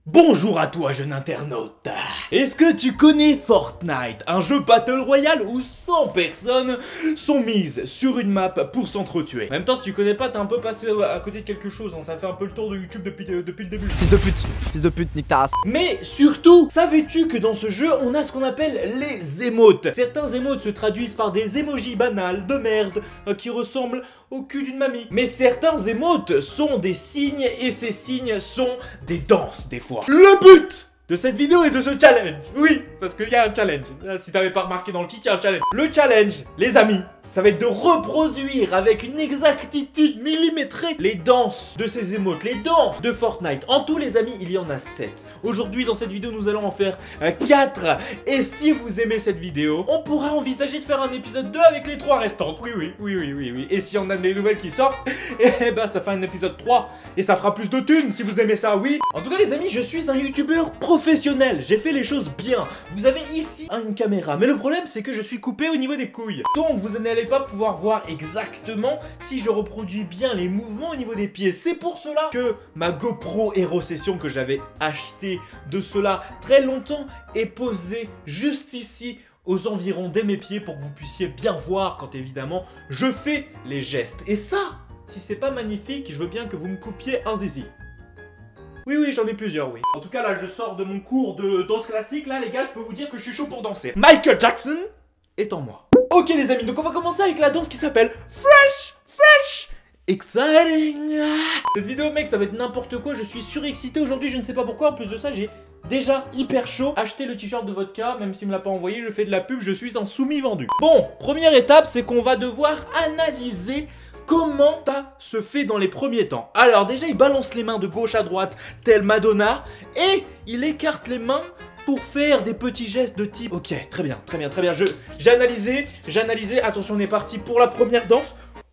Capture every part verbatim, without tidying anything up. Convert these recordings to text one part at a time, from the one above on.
Bonjour à toi jeune internaute. Est-ce que tu connais Fortnite, un jeu Battle Royale où cent personnes sont mises sur une map pour s'entretuer? En même temps, si tu connais pas, t'es un peu passé à côté de quelque chose, hein. Ça fait un peu le tour de YouTube depuis, euh, depuis le début. Fils de pute, fils de pute, nique ta race. Mais surtout, savais-tu que dans ce jeu, on a ce qu'on appelle les émotes? Certains émotes se traduisent par des emojis banals de merde euh, qui ressemblent au cul d'une mamie. Mais certains émotes sont des signes et ces signes sont des danses des fois. Le but de cette vidéo et de ce challenge, oui, parce qu'il y a un challenge. Là, si t'avais pas remarqué dans le titre, il y a un challenge. Le challenge, les amis, ça va être de reproduire avec une exactitude millimétrée les danses de ces émotes, les danses de Fortnite. En tout, les amis, il y en a sept. Aujourd'hui, dans cette vidéo, nous allons en faire quatre. Et si vous aimez cette vidéo, on pourra envisager de faire un épisode deux avec les trois restantes. Oui, oui, oui, oui, oui, oui. Et si on a des nouvelles qui sortent, eh ben, ça fait un épisode trois. Et ça fera plus de thunes si vous aimez ça, oui. En tout cas, les amis, je suis un youtubeur professionnel. J'ai fait les choses bien. Vous avez ici une caméra. Mais le problème, c'est que je suis coupé au niveau des couilles. Donc, vous n'allez pas pouvoir voir exactement si je reproduis bien les mouvements au niveau des pieds. C'est pour cela que ma GoPro Hero Session que j'avais acheté de cela très longtemps est posée juste ici aux environs de mes pieds pour que vous puissiez bien voir quand évidemment je fais les gestes. Et ça, si c'est pas magnifique, je veux bien que vous me coupiez un zizi. Oui, oui, j'en ai plusieurs, oui. En tout cas, là, je sors de mon cours de danse classique. Là, les gars, je peux vous dire que je suis chaud pour danser. Michael Jackson est en moi. Ok, les amis, donc on va commencer avec la danse qui s'appelle Fresh, Fresh, Exciting. Cette vidéo, mec, ça va être n'importe quoi. Je suis surexcité aujourd'hui, je ne sais pas pourquoi. En plus de ça, j'ai déjà hyper chaud. Achetez le t-shirt de Vodka, même s'il me l'a pas envoyé, je fais de la pub, je suis un soumis vendu. Bon, première étape, c'est qu'on va devoir analyser comment ça se fait dans les premiers temps. Alors déjà, il balance les mains de gauche à droite, tel Madonna, et il écarte les mains pour faire des petits gestes de type... Ok, très bien, très bien, très bien. Je, j'ai analysé, j'ai analysé. Attention, on est parti pour la première danse.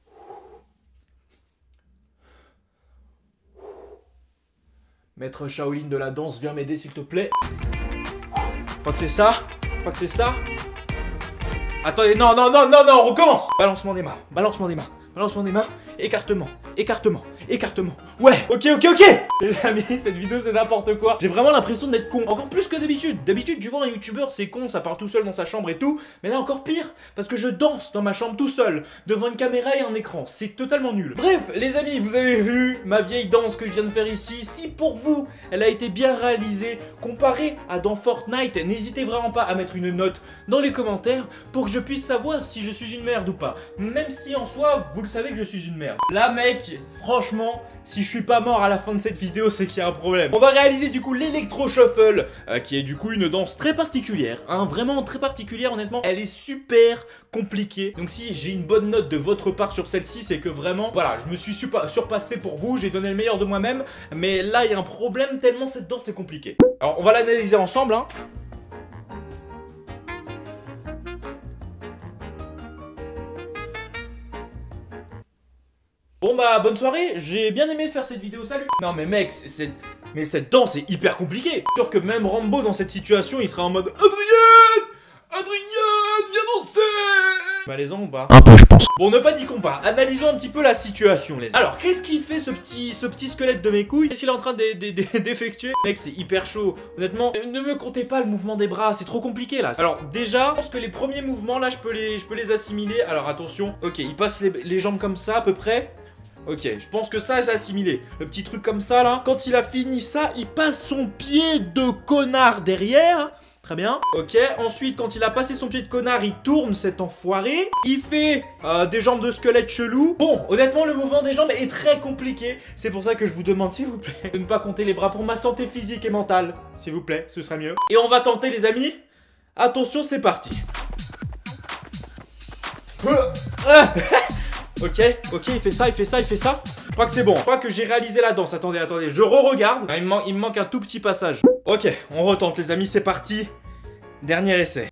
Maître Shaolin de la danse, viens m'aider s'il te plaît. Je crois que c'est ça. Je crois que c'est ça. Attendez, non, non, non, non, non, on recommence. Balancement des mains, balancement des mains. Balancement des mains, écartement, écartement, écartement. Ouais, ok, ok, ok. Les amis, cette vidéo c'est n'importe quoi. J'ai vraiment l'impression d'être con, encore plus que d'habitude. D'habitude, tu vois un youtubeur, c'est con, ça part tout seul dans sa chambre et tout. Mais là encore pire, parce que je danse dans ma chambre tout seul, devant une caméra et un écran. C'est totalement nul. Bref, les amis, vous avez vu ma vieille danse que je viens de faire ici. Si pour vous, elle a été bien réalisée, comparée à dans Fortnite, n'hésitez vraiment pas à mettre une note dans les commentaires pour que je puisse savoir si je suis une merde ou pas. Même si en soi, vous le savez que je suis une merde. Là mec, franchement, si je suis pas mort à la fin de cette vidéo, c'est qu'il y a un problème. On va réaliser du coup l'électro shuffle, euh, qui est du coup une danse très particulière, hein, vraiment très particulière honnêtement. Elle est super compliquée. Donc si j'ai une bonne note de votre part sur celle-ci, c'est que vraiment, voilà, je me suis surpassé pour vous, j'ai donné le meilleur de moi-même. Mais là, il y a un problème tellement cette danse est compliquée. Alors on va l'analyser ensemble, hein. Bon bah bonne soirée, j'ai bien aimé faire cette vidéo, salut. Non mais mec, c'est... mais cette danse est hyper compliquée. Je suis sûr que même Rambo dans cette situation, il sera en mode Adrien, Adrien, viens danser. Malaisant ou pas? Un peu, je pense. Bon, on n'a pas dit qu'on part. Analysons un petit peu la situation, les amis. Alors, qu'est-ce qu'il fait ce petit, ce petit squelette de mes couilles? Qu'est-ce qu'il est en train d'effectuer? Mec, c'est hyper chaud. Honnêtement, ne me comptez pas le mouvement des bras, c'est trop compliqué là. Alors, déjà, je pense que les premiers mouvements là, je peux les, je peux les assimiler. Alors, attention. Ok, il passe les, les jambes comme ça à peu près. Ok, je pense que ça j'ai assimilé. Le petit truc comme ça là. Quand il a fini ça, il passe son pied de connard derrière. Très bien. Ok, ensuite quand il a passé son pied de connard, il tourne cet enfoiré. Il fait euh, des jambes de squelette chelou. Bon, honnêtement le mouvement des jambes est très compliqué. C'est pour ça que je vous demande s'il vous plaît de ne pas compter les bras pour ma santé physique et mentale. S'il vous plaît, ce serait mieux. Et on va tenter les amis. Attention, c'est parti. Ok, ok, il fait ça, il fait ça, il fait ça. Je crois que c'est bon, je crois que j'ai réalisé la danse. Attendez, attendez, je re-regarde. Il, il me manque un tout petit passage. Ok, on retente les amis, c'est parti. Dernier essai.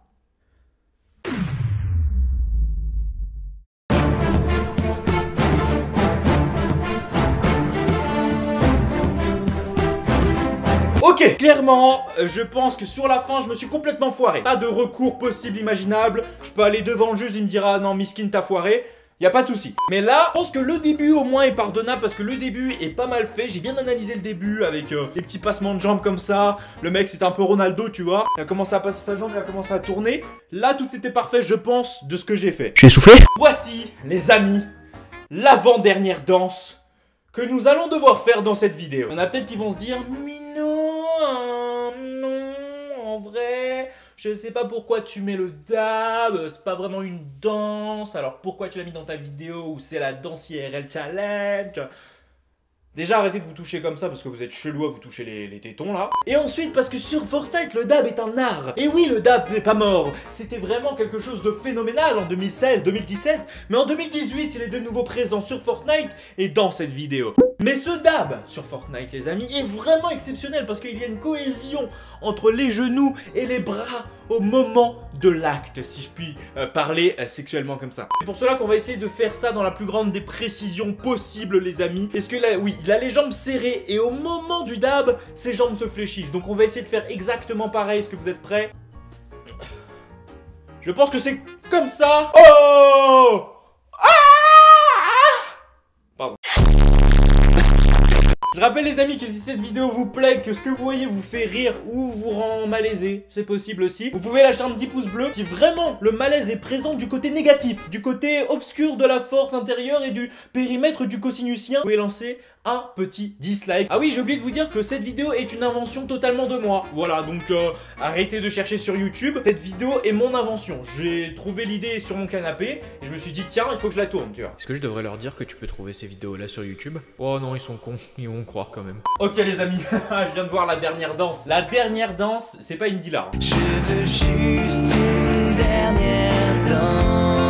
Ok, clairement, euh, je pense que sur la fin, je me suis complètement foiré. Pas de recours possible, imaginable. Je peux aller devant le juge, il me dira non, Miskin, t'as foiré. Y a pas de souci. Mais là, je pense que le début au moins est pardonnable parce que le début est pas mal fait. J'ai bien analysé le début avec euh, les petits passements de jambes comme ça. Le mec c'est un peu Ronaldo, tu vois. Il a commencé à passer sa jambe, il a commencé à tourner. Là tout était parfait, je pense, de ce que j'ai fait. J'ai soufflé. Voici, les amis, l'avant-dernière danse que nous allons devoir faire dans cette vidéo. Il y en a peut-être qui vont se dire, mais non, hein, non, en vrai... Je sais pas pourquoi tu mets le dab, c'est pas vraiment une danse, alors pourquoi tu l'as mis dans ta vidéo où c'est la danse I R L challenge? Déjà arrêtez de vous toucher comme ça parce que vous êtes chelou à vous toucher les, les tétons là. Et ensuite parce que sur Fortnite le dab est un art. Et oui, le dab n'est pas mort. C'était vraiment quelque chose de phénoménal en deux mille seize, deux mille dix-sept. Mais en deux mille dix-huit il est de nouveau présent sur Fortnite et dans cette vidéo. Mais ce dab sur Fortnite les amis est vraiment exceptionnel parce qu'il y a une cohésion entre les genoux et les bras au moment de l'acte, si je puis euh, parler euh, sexuellement comme ça. C'est pour cela qu'on va essayer de faire ça dans la plus grande des précisions possibles les amis. Est-ce que là, oui, il a les jambes serrées et au moment du dab, ses jambes se fléchissent. Donc on va essayer de faire exactement pareil. Est-ce que vous êtes prêts? Je pense que c'est comme ça. Oh! Pardon. Je rappelle les amis que si cette vidéo vous plaît, que ce que vous voyez vous fait rire ou vous rend malaisé, c'est possible aussi, vous pouvez lâcher un petit pouce bleu. Si vraiment le malaise est présent du côté négatif, du côté obscur de la force intérieure et du périmètre du cosinusien, vous pouvez lancer un petit dislike. Ah oui, j'ai oublié de vous dire que cette vidéo est une invention totalement de moi. Voilà, donc euh, arrêtez de chercher sur YouTube. Cette vidéo est mon invention. J'ai trouvé l'idée sur mon canapé et je me suis dit tiens, il faut que je la tourne, tu vois. Est-ce que je devrais leur dire que tu peux trouver ces vidéos là sur YouTube? Oh non, ils sont cons, ils vont croire quand même. Ok les amis, je viens de voir la dernière danse. La dernière danse, c'est pas une Indila. Je veux juste une dernière danse.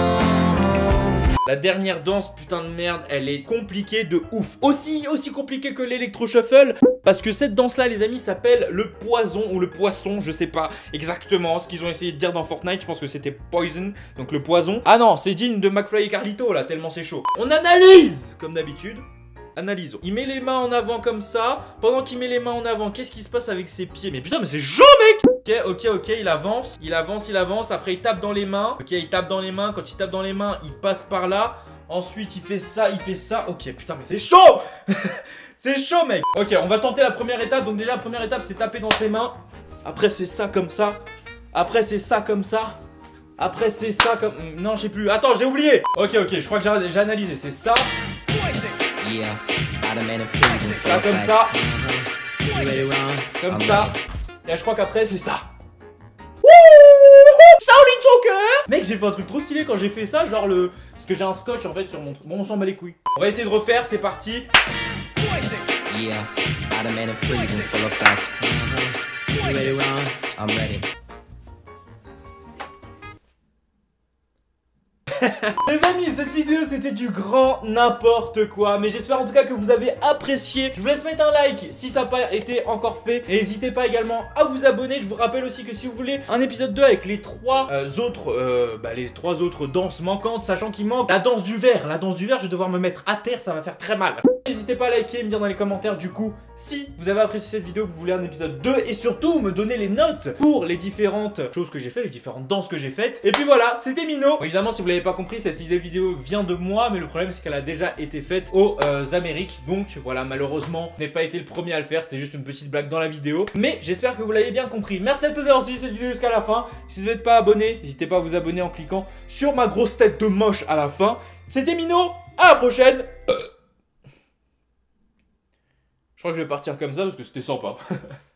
La dernière danse, putain de merde, elle est compliquée de ouf. Aussi, aussi compliquée que l'électro-shuffle. Parce que cette danse-là, les amis, s'appelle le poison ou le poisson. Je sais pas exactement ce qu'ils ont essayé de dire dans Fortnite. Je pense que c'était poison, donc le poison. Ah non, c'est digne de McFly et Carlito, là, tellement c'est chaud. On analyse, comme d'habitude. Analysons. Il met les mains en avant comme ça. Pendant qu'il met les mains en avant, qu'est-ce qui se passe avec ses pieds? Mais putain, mais c'est chaud, mec! Ok, ok, ok, il avance. Il avance, il avance. Après, il tape dans les mains. Ok, il tape dans les mains. Quand il tape dans les mains, il passe par là. Ensuite, il fait ça, il fait ça. Ok, putain, mais c'est chaud! C'est chaud, mec! Ok, on va tenter la première étape. Donc, déjà, la première étape, c'est taper dans ses mains. Après, c'est ça comme ça. Après, c'est ça comme ça. Après, c'est ça comme. Non, je sais plus. Attends, j'ai oublié! Ok, ok, je crois que j'ai analysé. C'est ça. Yeah, Spider-Man and Freezing. Ça comme ça. Uh-huh. Comme I'm ça. ready. Et je crois qu'après c'est ça. Wouh! Shaolin Soccer! Mec, j'ai fait un truc trop stylé quand j'ai fait ça, genre le. Parce que j'ai un scotch en fait sur mon. Bon, on s'en bat les couilles. On va essayer de refaire, c'est parti. Yeah, Spider-Man and Freezing full effect. I'm ready. Les amis, cette vidéo c'était du grand n'importe quoi. Mais j'espère en tout cas que vous avez apprécié. Je vous laisse mettre un like si ça n'a pas été encore fait. Et n'hésitez pas également à vous abonner. Je vous rappelle aussi que si vous voulez un épisode deux avec les trois euh, autres euh, bah, les trois autres danses manquantes, sachant qu'il manque la danse du verre. La danse du verre, je vais devoir me mettre à terre, ça va faire très mal. N'hésitez pas à liker et me dire dans les commentaires du coup si vous avez apprécié cette vidéo, que vous voulez un épisode deux. Et surtout me donner les notes pour les différentes choses que j'ai fait, les différentes danses que j'ai faites. Et puis voilà, c'était Mino. Bon, évidemment, si vous l'avez pas compris, cette idée vidéo vient de moi, mais le problème c'est qu'elle a déjà été faite aux euh, Amériques. Donc voilà, malheureusement, je n'ai pas été le premier à le faire. C'était juste une petite blague dans la vidéo. Mais j'espère que vous l'avez bien compris. Merci à tous d'avoir suivi cette vidéo jusqu'à la fin. Si vous n'êtes pas abonné, n'hésitez pas à vous abonner en cliquant sur ma grosse tête de moche à la fin. C'était Mino, à la prochaine. Je crois que je vais partir comme ça parce que c'était sympa.